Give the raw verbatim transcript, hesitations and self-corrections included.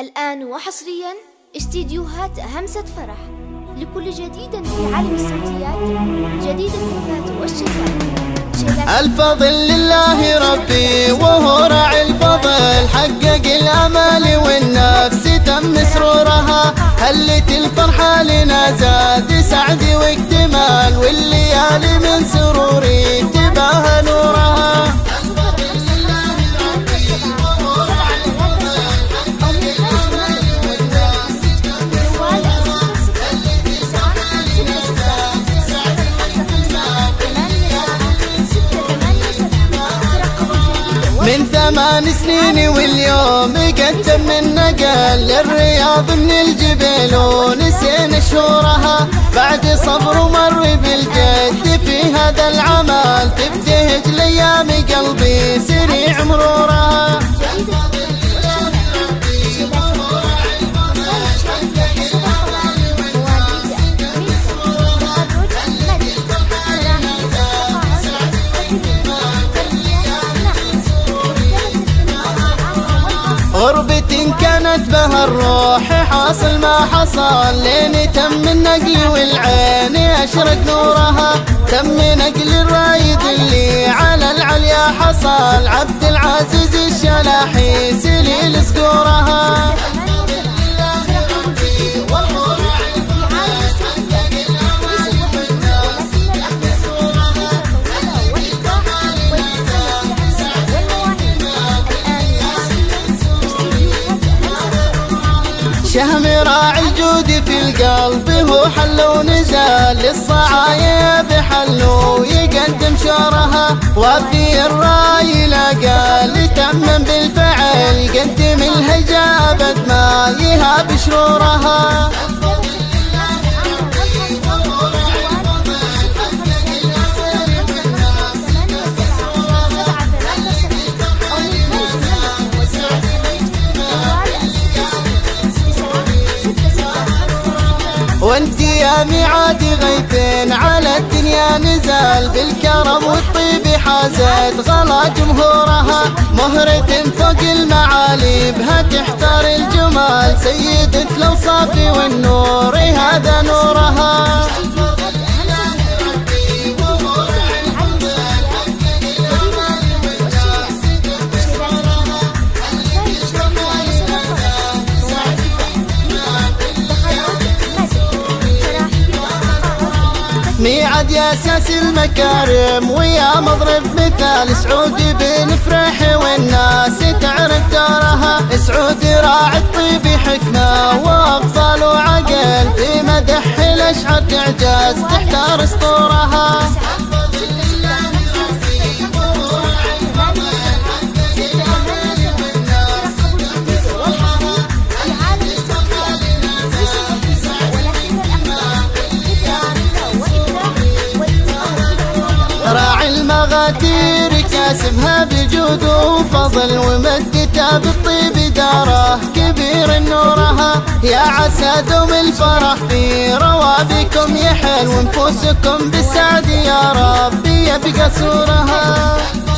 الآن وحصريا استديوهات همسة فرح لكل جديد في عالم الصوتيات، جديد الصفات والشفات. الفضل لله ربي وهو راعي الفضل، حقق الامال والنفس تم سرورها، هلت الفرحه لنا زاد سعد واكتمال، والليالي من سروري تباهى نورها. من ثمان سنين واليوم قد تم النقل للرياض من الجبل ونسينا شهورها، بعد صبر ومر بالجد في هذا العمل تبتهج لأيام قلبي سريع مرورها. غربة كانت بها الروح حاصل ما حصل، لين تم النقل والعين أشرق نورها، تم نقل الرايد اللي على العليا حصل، عبد العزيز الشلاحي سليل صدورها. شهم راعي الجود في القلب هو حل ونزال، للصعايب حل ويقدم شورها، وفي الراي لقى تمم بالفعل قدم الهجابة ما يهاب شرورها. وانت يا ميعاد غيث على الدنيا نزال، بالكرم والطيب حازت غلا جمهورها، مهرة فوق المعالي بها تحتار الجمال، سيدة الاوصاف والنور هذا نورها. ميعاد يا اساس المكارم ويا مضرب مثال، سعودي بنفرح والناس تعرف دورها، سعودي راعي الطيب حكمه وافضل وعقل، في مدح الاشعار تعجاز تحتار اسطورها. مغاتير كاسبها بجود وفضل، ومدتها بالطيب داره كبير نورها، يا عسى دوم الفرح في روابيكم يحل، ونفوسكم بالسعد يا ربي يبقى سورها.